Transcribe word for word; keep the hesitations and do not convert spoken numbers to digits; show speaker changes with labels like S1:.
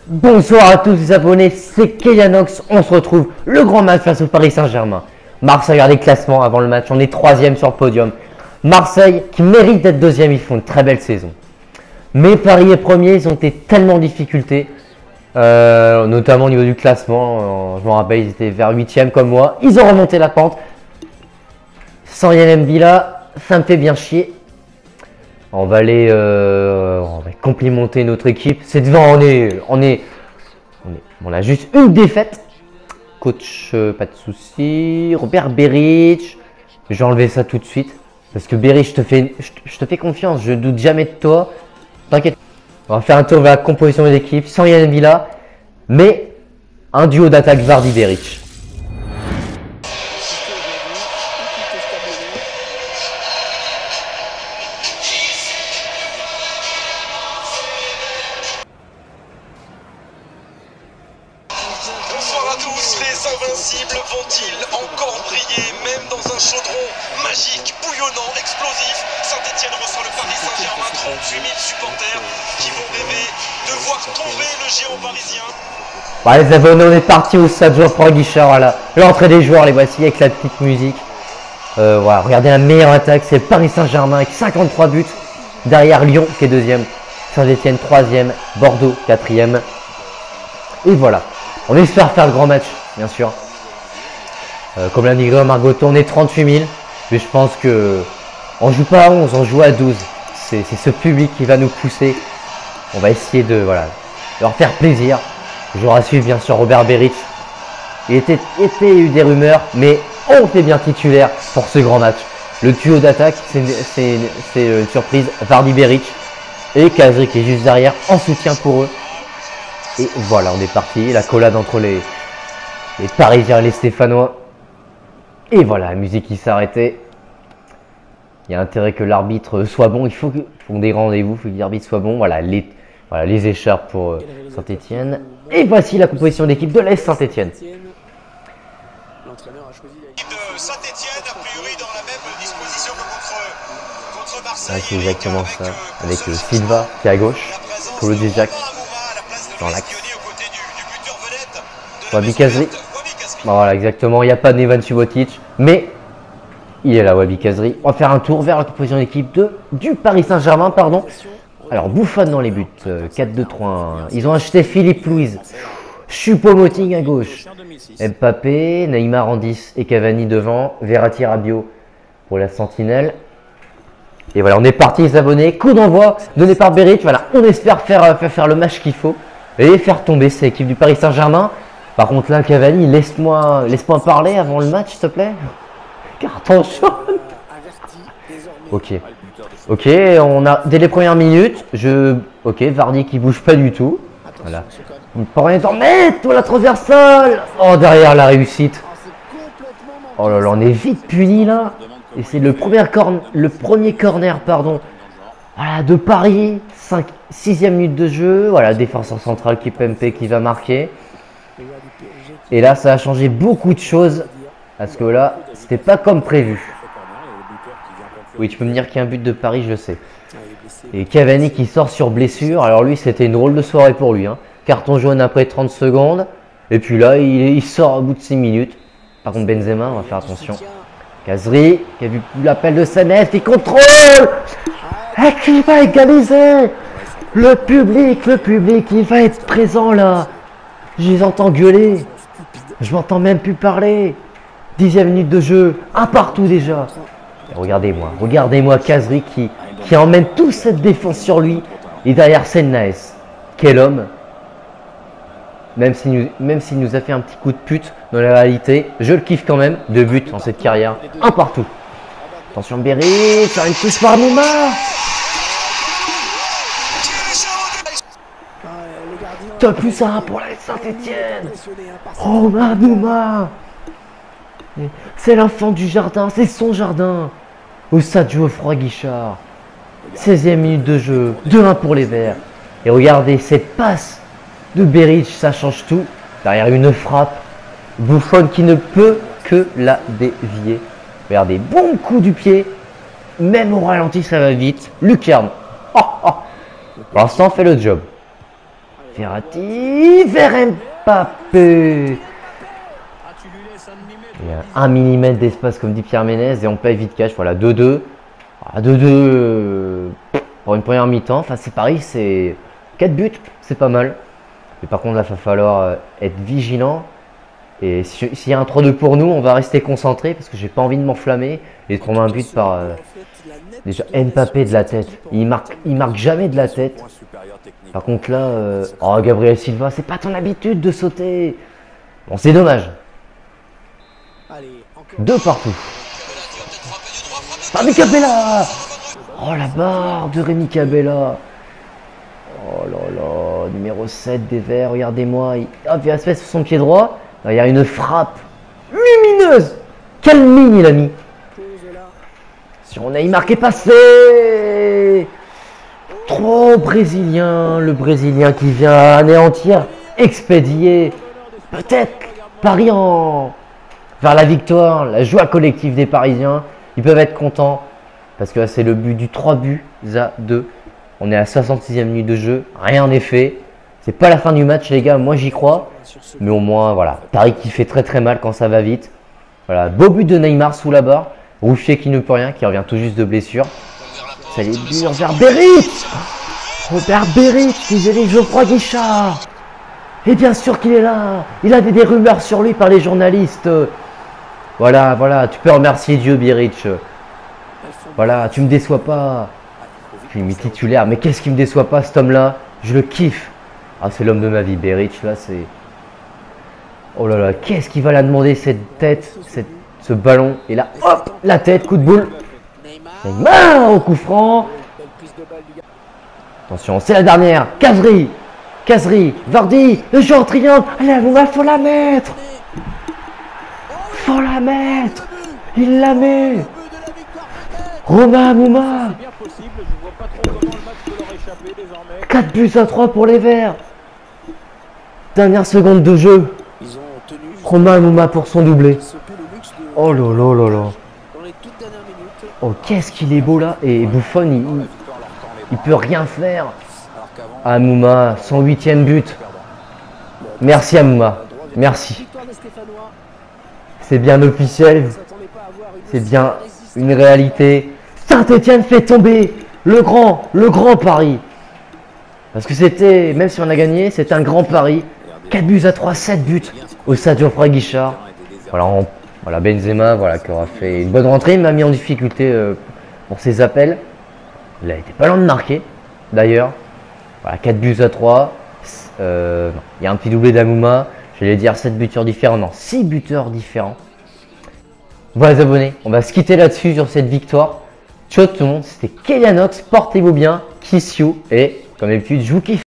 S1: Bonsoir à tous les abonnés, c'est Keyanox. On se retrouve le grand match face au Paris Saint-Germain. Marseille, regardez le classement avant le match, on est troisième sur le podium. Marseille qui mérite d'être deuxième, ils font une très belle saison. Mais Paris est premier, ils ont été tellement en difficulté, euh, notamment au niveau du classement. Euh, je me rappelle, ils étaient vers huitième comme moi. Ils ont remonté la pente. Sans Yann Mbila, ça me fait bien chier. On va aller, euh, on va complimenter notre équipe. C'est devant, on est, on est, on est, on a juste une défaite. Coach, euh, pas de souci. Robert Berić, je vais enlever ça tout de suite parce que Berić, je te fais, je, je te fais confiance. Je doute jamais de toi. T'inquiète. On va faire un tour vers la composition de l'équipe sans Yann Mbila, mais un duo d'attaque Vardy-Berić.
S2: Bonsoir à tous, les invincibles vont-ils encore briller, même dans un chaudron magique, bouillonnant, explosif? Saint-Etienne reçoit le Paris Saint-Germain, trente-huit mille supporters qui vont rêver de voir tomber le géant parisien.
S1: Bon, les abonnés, on est parti au stade Geoffroy Guichard, voilà. L'entrée des joueurs, les voici avec la petite musique. Euh, voilà, regardez la meilleure attaque, c'est le Paris Saint-Germain avec cinquante-trois buts. Derrière Lyon qui est deuxième, Saint-Etienne troisième, Bordeaux quatrième. Et voilà. On espère faire le grand match, bien sûr. Euh, comme l'a dit Margoto, on est trente-huit mille. Mais je pense que on joue pas à onze, on joue à douze. C'est ce public qui va nous pousser. On va essayer de voilà, leur faire plaisir. Joueur à suivre, bien sûr, Robert Berić. Il était, était eu des rumeurs, mais on fait bien titulaire pour ce grand match. Le duo d'attaque, c'est une surprise. Vardy-Berić et Kazri qui est juste derrière en soutien pour eux. Et voilà, on est parti. La collade entre les, les Parisiens et les Stéphanois. Et voilà, la musique qui s'est arrêtée. Il y a intérêt que l'arbitre soit bon. Il faut qu'on des rendez-vous, il faut que l'arbitre soit bon. Voilà les, voilà, les écharpes pour euh, Saint-Etienne. Et voici la composition d'équipe de l'A S Saint-Etienne.
S2: L'entraîneur a choisi l'équipe de Saint-Etienne, a priori dans la même disposition que contre, contre Marseille.
S1: Ah, c'est exactement ça. Avec euh, Silva qui est à gauche. Kolo Djidjac dans l'axe. Wabi Kazri. Bon, voilà, exactement. Il n'y a pas de Neven Subotic, mais il est là, Wabi Kazri. On va faire un tour vers la composition d'équipe de du Paris Saint-Germain, pardon. Alors, Buffon dans les buts, euh, quatre deux trois un. Ils ont acheté Philippe Louise, Choupo-Moting à gauche, Mbappé, Neymar en dix et Cavani devant, Verratti, Rabiot pour la sentinelle. Et voilà, on est parti les abonnés. Coup d'envoi donné par Berić. Voilà, on espère faire, faire, faire le match qu'il faut et faire tomber cette équipe du Paris Saint-Germain. Par contre là, Cavani, laisse-moi laisse-moi parler avant le match, s'il te plaît. Carton jaune. Ok. Ok, on a dès les premières minutes. Je. Ok, Vardy qui bouge pas du tout. Voilà. On peut rien en mettre, la transversale. Oh, derrière la réussite. Oh là là, on est vite puni là. Et c'est le premier corner, le premier corner, pardon. Voilà, de Paris. cinq, sixième minute de jeu. Voilà, défenseur central qui P M P qui va marquer. Et là, ça a changé beaucoup de choses. Parce que là, c'était pas comme prévu. Oui, tu peux me dire qu'il y a un but de Paris, je le sais. Et Cavani qui sort sur blessure. Alors lui, c'était une drôle de soirée pour lui. Hein. Carton jaune après trente secondes. Et puis là, il, il sort au bout de six minutes. Par contre, Benzema, on va faire attention. Kazri, qui a vu l'appel de Sanef, il contrôle. Et qui va égaliser? Le public, le public, il va être présent là. Je les entends gueuler. Je m'entends même plus parler. Dixième minute de jeu, un partout déjà. Regardez-moi, regardez-moi Kazri qui, qui emmène toute cette défense sur lui. Et derrière Sennaes. Quel homme. Même s'il nous, même s'il nous a fait un petit coup de pute dans la réalité, je le kiffe quand même. Deux buts en cette carrière, un partout. Attention Berić, sur une touche par Neymar. Top plus un pour la Saint-Etienne. Oh Neymar. C'est l'enfant du jardin, c'est son jardin. Au stade Geoffroy Guichard. seizième minute de jeu, deux un pour les Verts. Et regardez cette passe de Berić, ça change tout. Derrière une frappe, Buffon qui ne peut que la dévier. Regardez, bon coup du pied. Même au ralenti, ça va vite. Lucarne. Oh, oh. Pour l'instant, fait le job. Verratti vers Mbappé. Il y a un millimètre d'espace comme dit Pierre Ménez et on paye vite cash. Voilà, deux deux. Ah, deux deux pour une première mi-temps. Enfin, c'est pareil, c'est quatre buts, c'est pas mal. Mais par contre, là, il va falloir être vigilant. Et s'il y a un trois deux pour nous, on va rester concentré parce que j'ai pas envie de m'enflammer et de prendre un but par euh, déjà Mbappé de la tête. Il marque, il marque jamais de la tête. Par contre là, euh, oh Gabriel Silva, c'est pas ton habitude de sauter. Bon, c'est dommage. Deux partout. Rémi Cabella. Oh la barre de Rémi Cabella. Oh là là, numéro sept des Verts, regardez-moi. Il... Hop, il va se faire sur son pied droit. Il y a une frappe lumineuse. Quelle mine il a mis. Sur Neymar qui est passé. Trop brésilien. Le brésilien qui vient anéantir, expédier. Peut-être Paris en... vers la victoire. La joie collective des Parisiens. Ils peuvent être contents. Parce que c'est le but du trois buts à deux. On est à soixante-sixième minute de jeu. Rien n'est fait. C'est pas la fin du match les gars. Moi j'y crois. Mais au moins, voilà, Paris qui fait très très mal quand ça va vite. Voilà, beau but de Neymar sous la barre. Rouchier qui ne peut rien, qui revient tout juste de blessure. Ça y est dur vers Beric. Robert Beric, désolé, Geoffroy Guichard. Et bien sûr qu'il est là. Il avait des rumeurs sur lui par les journalistes. Voilà, voilà, tu peux remercier Dieu, Beric. Voilà, tu me déçois pas. Puis il m'est titulaire, mais qu'est-ce qui me déçoit pas cet homme-là? Je le kiffe. Ah, c'est l'homme de ma vie, Beric, là, c'est... Oh là là, qu'est-ce qu'il va la demander cette tête, cette, ce ballon. Et là, hop, la tête, coup de boule. Neymar au coup franc. Attention, c'est la dernière. Casery, Casery, Vardy, le jeu en triangle. Allez, il faut la mettre. Faut la mettre. Il la met. Romain Amouma. quatre buts à trois pour les Verts. Dernière seconde de jeu. Romain Amouma pour son doublé. Oh là là là là. Oh, qu'est-ce qu'il est beau là. Et Buffon, il, il, il peut rien faire. Amouma, son huitième but. Merci Amouma. Merci. C'est bien officiel. C'est bien une réalité. Saint-Etienne fait tomber le grand, le grand pari. Parce que c'était, même si on a gagné, c'était un grand pari. quatre buts à trois, sept buts au stade Geoffroy Guichard. Voilà, on, voilà Benzema, voilà, qui aura fait une bonne rentrée, il m'a mis en difficulté euh, pour ses appels. Il a été pas loin de marquer, d'ailleurs. Voilà, quatre buts à trois. Euh, il y a un petit doublé d'Amouma. J'allais dire sept buteurs différents, non, six buteurs différents. Voilà les abonnés, on va se quitter là-dessus sur cette victoire. Ciao tout le monde, c'était Kylian Ox, portez-vous bien, kiss you, et comme d'habitude, je vous kiffe.